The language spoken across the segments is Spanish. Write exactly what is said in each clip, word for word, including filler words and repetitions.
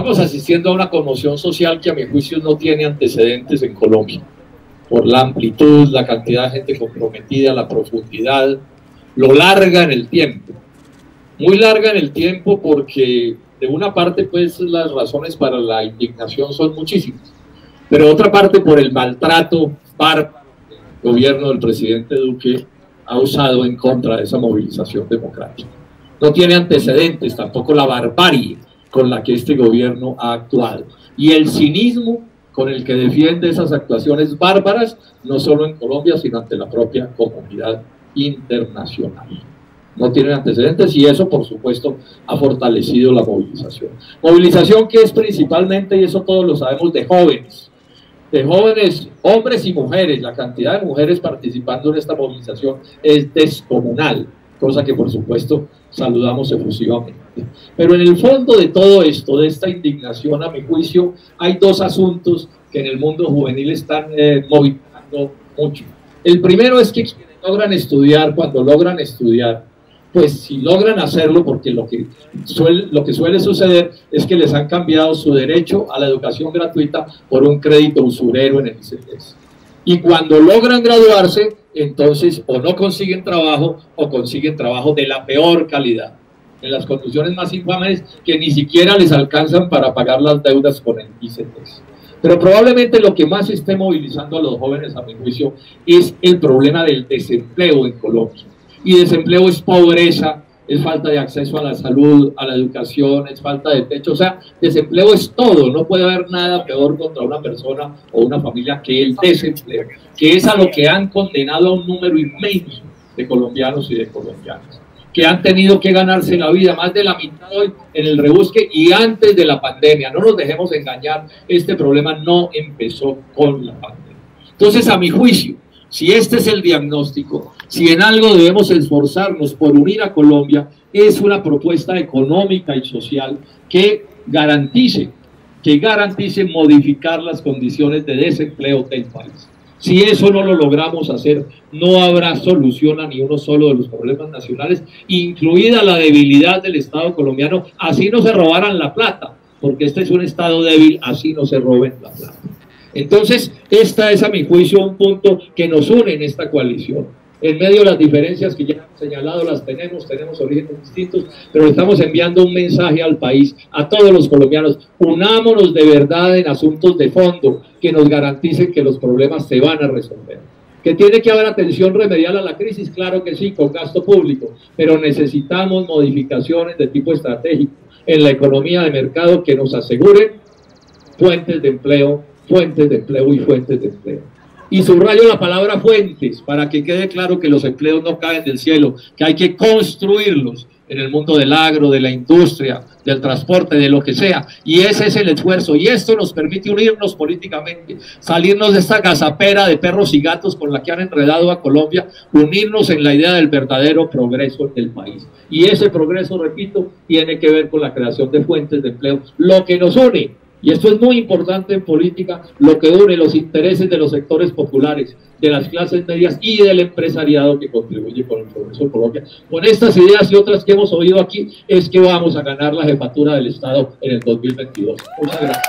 Estamos asistiendo a una conmoción social que a mi juicio no tiene antecedentes en Colombia, por la amplitud, la cantidad de gente comprometida, la profundidad, lo larga en el tiempo. Muy larga en el tiempo porque de una parte pues las razones para la indignación son muchísimas, pero de otra parte por el maltrato bárbaro que el gobierno del presidente Duque ha usado en contra de esa movilización democrática. No tiene antecedentes tampoco la barbarie con la que este gobierno ha actuado y el cinismo con el que defiende esas actuaciones bárbaras, no solo en Colombia, sino ante la propia comunidad internacional. No tiene antecedentes y eso, por supuesto, ha fortalecido la movilización. Movilización que es principalmente, y eso todos lo sabemos, de jóvenes, de jóvenes, hombres y mujeres. La cantidad de mujeres participando en esta movilización es descomunal, cosa que, por supuesto, saludamos efusivamente. Pero en el fondo de todo esto, de esta indignación, a mi juicio, hay dos asuntos que en el mundo juvenil están eh, movilizando mucho. El primero es que quienes logran estudiar, cuando logran estudiar, pues si logran hacerlo, porque lo que, suele, lo que suele suceder es que les han cambiado su derecho a la educación gratuita por un crédito usurero en el I C E T E S. Y cuando logran graduarse, entonces o no consiguen trabajo o consiguen trabajo de la peor calidad, en las condiciones más infames que ni siquiera les alcanzan para pagar las deudas con el I C E T E S. Pero probablemente lo que más esté movilizando a los jóvenes, a mi juicio, es el problema del desempleo en Colombia. Y desempleo es pobreza, es falta de acceso a la salud, a la educación, es falta de techo. O sea, desempleo es todo. No puede haber nada peor contra una persona o una familia que el desempleo, que es a lo que han condenado a un número inmenso de colombianos y de colombianas, que han tenido que ganarse la vida, más de la mitad hoy en el rebusque y antes de la pandemia. No nos dejemos engañar, este problema no empezó con la pandemia. Entonces, a mi juicio, si este es el diagnóstico, si en algo debemos esforzarnos por unir a Colombia, es una propuesta económica y social que garantice, que garantice modificar las condiciones de desempleo del país. Si eso no lo logramos hacer, no habrá solución a ni uno solo de los problemas nacionales, incluida la debilidad del Estado colombiano, así no se robaran la plata, porque este es un Estado débil, así no se roben la plata. Entonces, esta es a mi juicio un punto que nos une en esta coalición. En medio de las diferencias que ya hemos señalado, las tenemos, tenemos orígenes distintos, pero estamos enviando un mensaje al país, a todos los colombianos: unámonos de verdad en asuntos de fondo que nos garanticen que los problemas se van a resolver. ¿Que tiene que haber atención remedial a la crisis? Claro que sí, con gasto público, pero necesitamos modificaciones de tipo estratégico en la economía de mercado que nos aseguren fuentes de empleo, fuentes de empleo y fuentes de empleo. Y subrayo la palabra fuentes para que quede claro que los empleos no caen del cielo, que hay que construirlos en el mundo del agro, de la industria, del transporte, de lo que sea. Y ese es el esfuerzo. Y esto nos permite unirnos políticamente, salirnos de esta gazapera de perros y gatos con la que han enredado a Colombia, unirnos en la idea del verdadero progreso del país. Y ese progreso, repito, tiene que ver con la creación de fuentes de empleo, lo que nos une. Y esto es muy importante en política, lo que une los intereses de los sectores populares, de las clases medias y del empresariado que contribuye con el progreso de Colombia. Con estas ideas y otras que hemos oído aquí, es que vamos a ganar la jefatura del Estado en el dos mil veintidós. Muchas gracias.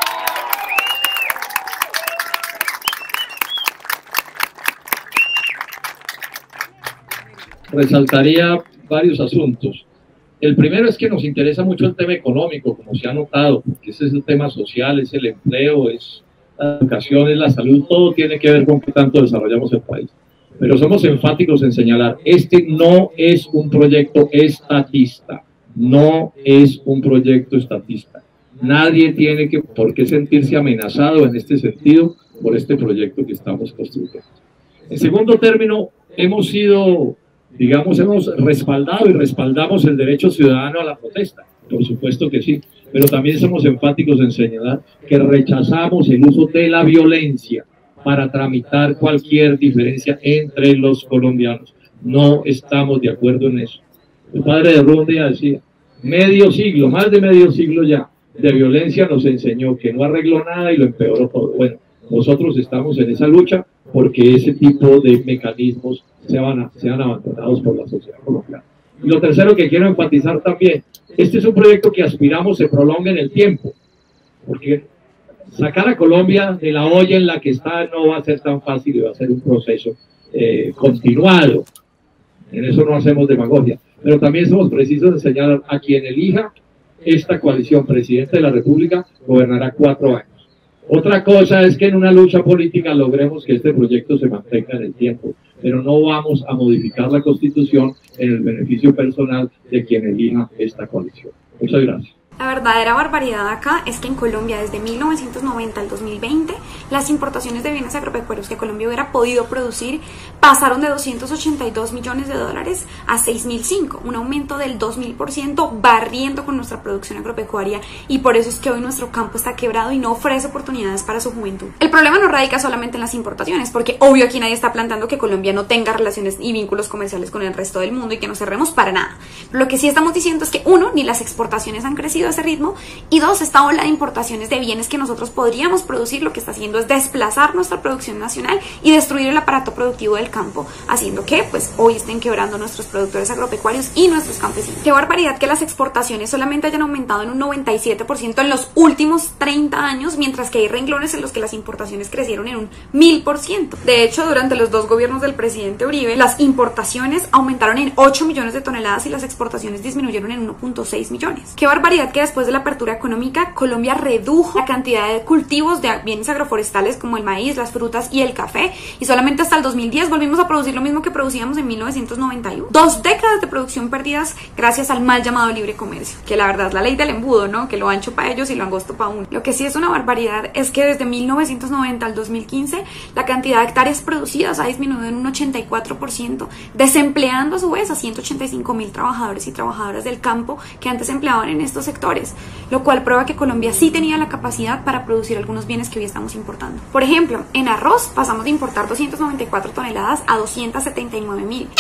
Resaltaría varios asuntos. El primero es que nos interesa mucho el tema económico, como se ha notado, porque ese es el tema social, es el empleo, es la educación, es la salud, todo tiene que ver con qué tanto desarrollamos el país. Pero somos enfáticos en señalar, este no es un proyecto estatista, no es un proyecto estatista. Nadie tiene que, por qué sentirse amenazado en este sentido por este proyecto que estamos construyendo. En segundo término, hemos sido... digamos, hemos respaldado y respaldamos el derecho ciudadano a la protesta, por supuesto que sí, pero también somos enfáticos en señalar que rechazamos el uso de la violencia para tramitar cualquier diferencia entre los colombianos. No estamos de acuerdo en eso. El padre de Rundia decía, medio siglo, más de medio siglo ya, de violencia nos enseñó que no arregló nada y lo empeoró todo. Bueno, nosotros estamos en esa lucha porque ese tipo de mecanismos sean, sean abandonados por la sociedad colombiana. Y lo tercero que quiero enfatizar también, este es un proyecto que aspiramos se prolongue en el tiempo, porque sacar a Colombia de la olla en la que está no va a ser tan fácil y va a ser un proceso eh, continuado. En eso no hacemos demagogia, pero también somos precisos en señalar a quien elija esta coalición, presidente de la República, gobernará cuatro años. Otra cosa es que en una lucha política logremos que este proyecto se mantenga en el tiempo, pero no vamos a modificar la Constitución en el beneficio personal de quien elija esta coalición. Muchas gracias. La verdadera barbaridad acá es que en Colombia desde mil novecientos noventa al dos mil veinte las importaciones de bienes agropecuarios que Colombia hubiera podido producir pasaron de doscientos ochenta y dos millones de dólares a seis mil cinco, un aumento del dos mil por ciento barriendo con nuestra producción agropecuaria, y por eso es que hoy nuestro campo está quebrado y no ofrece oportunidades para su juventud. El problema no radica solamente en las importaciones, porque obvio aquí nadie está planteando que Colombia no tenga relaciones y vínculos comerciales con el resto del mundo y que nos cerremos para nada. Pero lo que sí estamos diciendo es que uno, ni las exportaciones han crecido a ese ritmo, y dos, esta ola de importaciones de bienes que nosotros podríamos producir lo que está haciendo es desplazar nuestra producción nacional y destruir el aparato productivo del campo, haciendo que pues hoy estén quebrando nuestros productores agropecuarios y nuestros campesinos. Qué barbaridad que las exportaciones solamente hayan aumentado en un noventa y siete por ciento en los últimos treinta años, mientras que hay renglones en los que las importaciones crecieron en un mil por ciento. De hecho, durante los dos gobiernos del presidente Uribe, las importaciones aumentaron en ocho millones de toneladas y las exportaciones disminuyeron en uno punto seis millones. Qué barbaridad que después de la apertura económica, Colombia redujo la cantidad de cultivos de bienes agroforestales como el maíz, las frutas y el café, y solamente hasta el dos mil diez volvimos a producir lo mismo que producíamos en mil novecientos noventa y uno. Dos décadas de producción perdidas gracias al mal llamado libre comercio, que la verdad es la ley del embudo, ¿no? Que lo ancho para ellos y lo angosto para uno. Lo que sí es una barbaridad es que desde mil novecientos noventa al dos mil quince la cantidad de hectáreas producidas ha disminuido en un ochenta y cuatro por ciento, desempleando a su vez a ciento ochenta y cinco mil trabajadores y trabajadoras del campo que antes empleaban en estos sectores, lo cual prueba que Colombia sí tenía la capacidad para producir algunos bienes que hoy estamos importando. Por ejemplo, en arroz pasamos de importar doscientas noventa y cuatro toneladas a doscientas setenta y nueve mil.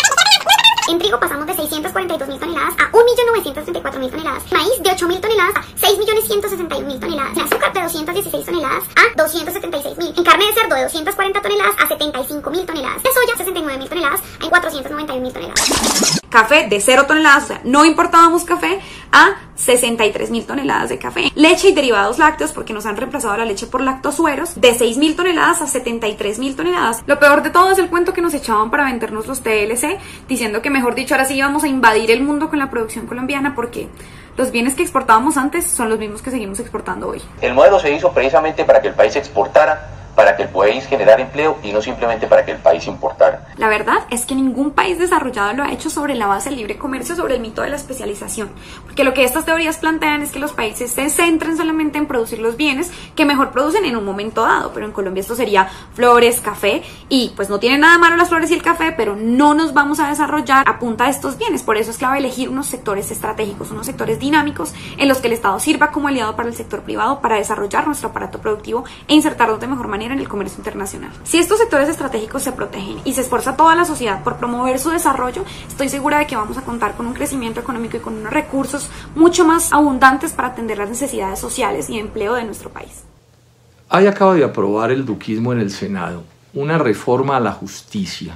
En trigo pasamos de seiscientas cuarenta y dos mil toneladas a un millón novecientos treinta y cuatro mil toneladas. Maíz de ocho mil toneladas a seis millones ciento sesenta y un mil toneladas. En azúcar de doscientas dieciséis toneladas a doscientas setenta y seis mil. En carne de cerdo de doscientas cuarenta toneladas a setenta y cinco mil toneladas. De soya sesenta y nueve mil toneladas a cuatrocientas noventa y un mil toneladas. Café de cero toneladas, o sea, no importábamos café, a sesenta y tres mil toneladas de café. Leche y derivados lácteos, porque nos han reemplazado la leche por lactosueros, de seis mil toneladas a setenta y tres mil toneladas. Lo peor de todo es el cuento que nos echaban para vendernos los T L C, diciendo que mejor dicho ahora sí íbamos a invadir el mundo con la producción colombiana, porque los bienes que exportábamos antes son los mismos que seguimos exportando hoy. El modelo se hizo precisamente para que el país exportara, para que el país generara empleo y no simplemente para que el país importara. La verdad es que ningún país desarrollado lo ha hecho sobre la base del libre comercio, sobre el mito de la especialización, porque lo que estas teorías plantean es que los países se centren solamente en producir los bienes que mejor producen en un momento dado, pero en Colombia esto sería flores, café, y pues no tiene nada malo las flores y el café, pero no nos vamos a desarrollar a punta de estos bienes. Por eso es clave elegir unos sectores estratégicos, unos sectores dinámicos en los que el Estado sirva como aliado para el sector privado para desarrollar nuestro aparato productivo e insertarnos de mejor manera en el comercio internacional. Si estos sectores estratégicos se protegen y se esfuerza toda la sociedad por promover su desarrollo, estoy segura de que vamos a contar con un crecimiento económico y con unos recursos mucho más abundantes para atender las necesidades sociales y empleo de nuestro país. Ahí acaba de aprobar el duquismo en el Senado una reforma a la justicia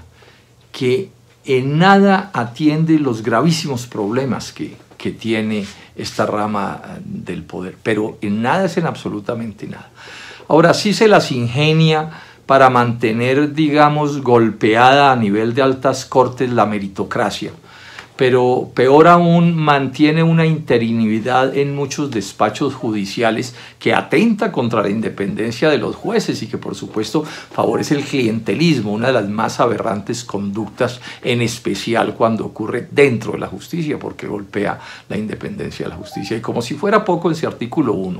que en nada atiende los gravísimos problemas que, que tiene esta rama del poder, pero en nada es en absolutamente nada. Ahora sí se las ingenia para mantener, digamos, golpeada a nivel de altas cortes la meritocracia, pero peor aún mantiene una interinidad en muchos despachos judiciales que atenta contra la independencia de los jueces y que por supuesto favorece el clientelismo, una de las más aberrantes conductas, en especial cuando ocurre dentro de la justicia, porque golpea la independencia de la justicia. Y como si fuera poco, ese artículo uno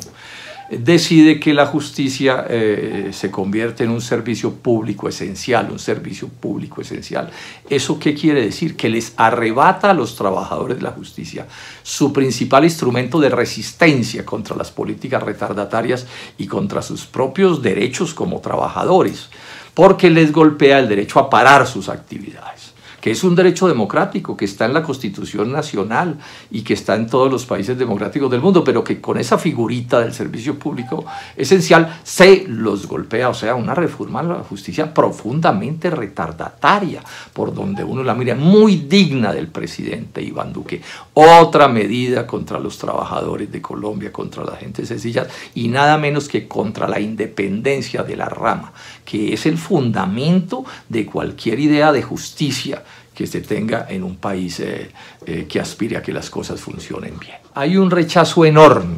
decide que la justicia eh, se convierte en un servicio público esencial, un servicio público esencial. ¿Eso qué quiere decir? Que les arrebata a los trabajadores de la justicia su principal instrumento de resistencia contra las políticas retardatarias y contra sus propios derechos como trabajadores, porque les golpea el derecho a parar sus actividades, que es un derecho democrático, que está en la Constitución Nacional y que está en todos los países democráticos del mundo, pero que con esa figurita del servicio público esencial se los golpea. O sea, una reforma a la justicia profundamente retardataria, por donde uno la mira, muy digna del presidente Iván Duque. Otra medida contra los trabajadores de Colombia, contra la gente sencilla, y nada menos que contra la independencia de la rama, que es el fundamento de cualquier idea de justicia que se tenga en un país eh, eh, que aspire a que las cosas funcionen bien. Hay un rechazo enorme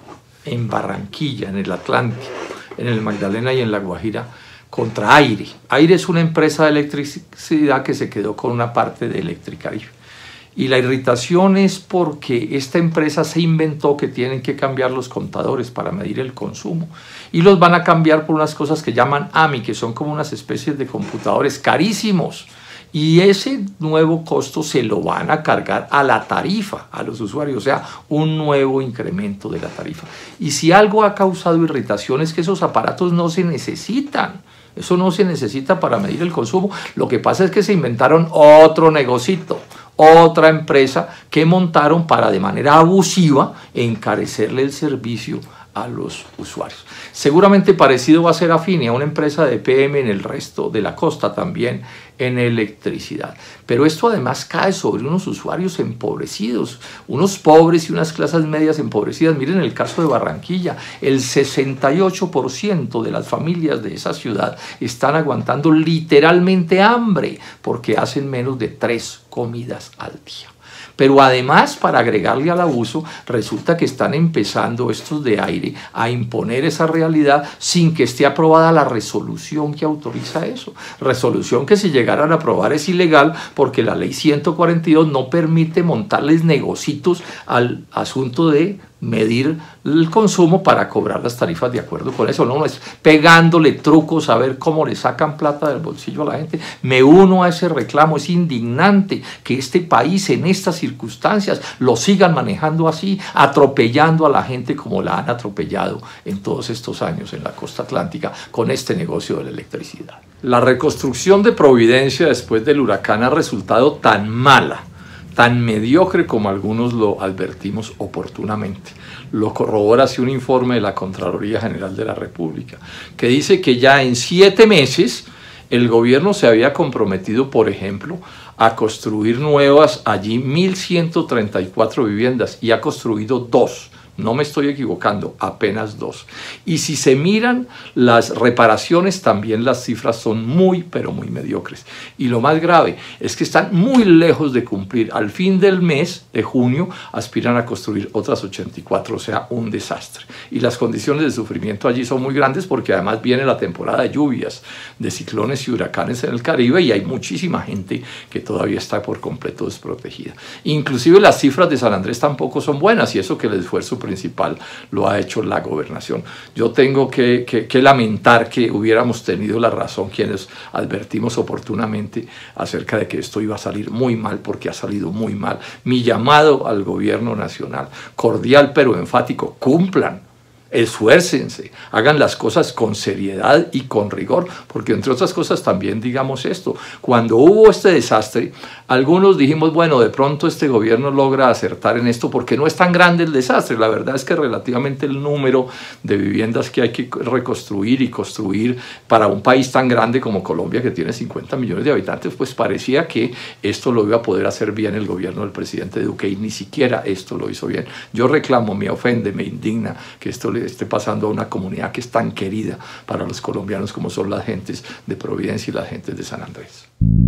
en Barranquilla, en el Atlántico, en el Magdalena y en La Guajira, contra Aire. Aire es una empresa de electricidad que se quedó con una parte de Electricaribe. Y la irritación es porque esta empresa se inventó que tienen que cambiar los contadores para medir el consumo. Y los van a cambiar por unas cosas que llaman A M I, que son como unas especies de computadores carísimos. Y ese nuevo costo se lo van a cargar a la tarifa, a los usuarios, o sea, un nuevo incremento de la tarifa. Y si algo ha causado irritación es que esos aparatos no se necesitan. Eso no se necesita para medir el consumo. Lo que pasa es que se inventaron otro negocito, otra empresa que montaron para de manera abusiva encarecerle el servicio a los usuarios. Seguramente parecido va a ser Afini, a una empresa de P M en el resto de la costa también en electricidad. Pero esto además cae sobre unos usuarios empobrecidos, unos pobres y unas clases medias empobrecidas. Miren el caso de Barranquilla, el sesenta y ocho por ciento de las familias de esa ciudad están aguantando literalmente hambre porque hacen menos de tres comidas al día. Pero además, para agregarle al abuso, resulta que están empezando estos de Aire a imponer esa realidad sin que esté aprobada la resolución que autoriza eso. Resolución que si llegaran a aprobar es ilegal porque la ley ciento cuarenta y dos no permite montarles negocitos al asunto de medir el consumo para cobrar las tarifas de acuerdo con eso. No, no es pegándole trucos a ver cómo le sacan plata del bolsillo a la gente. Me uno a ese reclamo. Es indignante que este país en estas circunstancias lo sigan manejando así, atropellando a la gente como la han atropellado en todos estos años en la costa atlántica con este negocio de la electricidad. La reconstrucción de Providencia después del huracán ha resultado tan mala, tan mediocre como algunos lo advertimos oportunamente. Lo corrobora así un informe de la Contraloría General de la República, que dice que ya en siete meses el gobierno se había comprometido, por ejemplo, a construir nuevas allí mil ciento treinta y cuatro viviendas y ha construido dos. No me estoy equivocando, apenas dos. Y si se miran las reparaciones, también las cifras son muy, pero muy mediocres. Y lo más grave es que están muy lejos de cumplir. Al fin del mes de junio aspiran a construir otras ochenta y cuatro, o sea, un desastre. Y las condiciones de sufrimiento allí son muy grandes porque además viene la temporada de lluvias, de ciclones y huracanes en el Caribe y hay muchísima gente que todavía está por completo desprotegida. Inclusive las cifras de San Andrés tampoco son buenas y eso que el esfuerzo principal lo ha hecho la gobernación. Yo tengo que, que, que lamentar que hubiéramos tenido la razón quienes advertimos oportunamente acerca de que esto iba a salir muy mal porque ha salido muy mal. Mi llamado al gobierno nacional, cordial pero enfático, cumplan. Esfuércense, hagan las cosas con seriedad y con rigor, porque entre otras cosas también digamos esto, cuando hubo este desastre, algunos dijimos, bueno, de pronto este gobierno logra acertar en esto porque no es tan grande el desastre. La verdad es que relativamente el número de viviendas que hay que reconstruir y construir para un país tan grande como Colombia, que tiene cincuenta millones de habitantes, pues parecía que esto lo iba a poder hacer bien el gobierno del presidente Duque y ni siquiera esto lo hizo bien. Yo reclamo, me ofende, me indigna que esto le esté pasando a una comunidad que es tan querida para los colombianos como son las gentes de Providencia y las gentes de San Andrés.